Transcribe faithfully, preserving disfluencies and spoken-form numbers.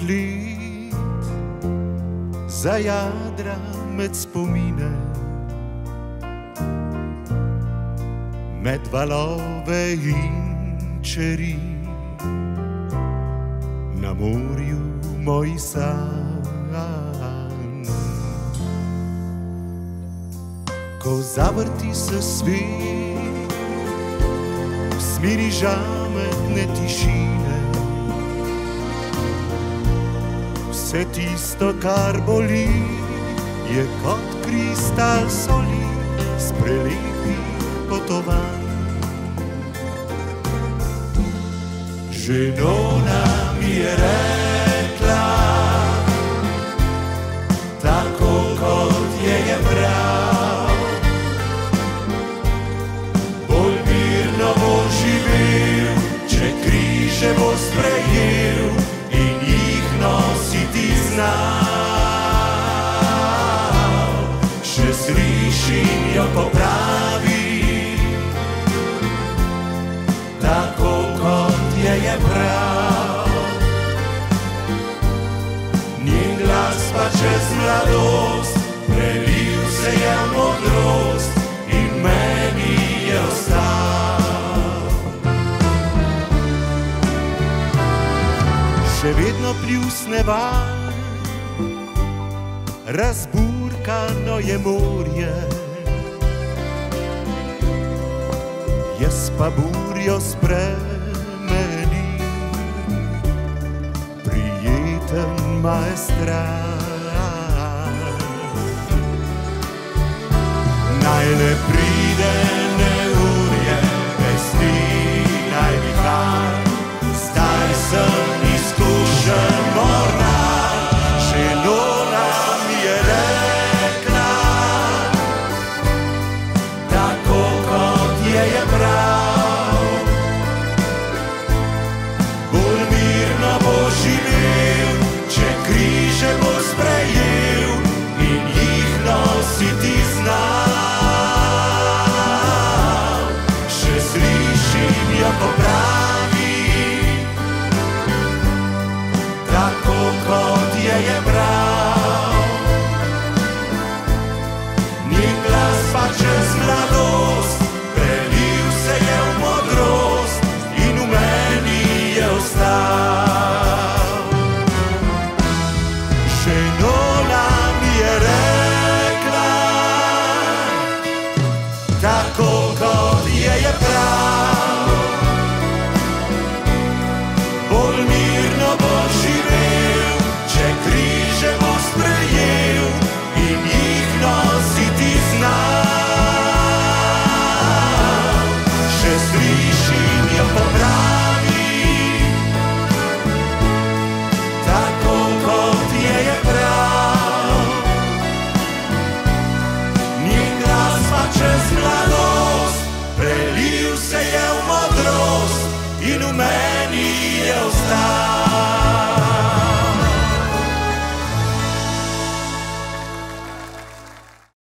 let zajadra med spomine, med valove in čeri. Na morju moj san, ko zavrti se svet v smeri žametne tišine, vse tisto, kar boli, je kot kristal soli s prelepih potovanj. Ženona mi je rekla, tako kot je je prav, bolj mirno bo živel, če križe bo sprejel in jih nositi znal. Še slišim jo, ko pravi, tako kot je je prav. Njen glas pa čez mladost prelil se je v modrost in meni je ostal. Še vedno pljusne val, razburkano je morje, jaz pa burjo spremenim, prijeten maestral. Naj le pride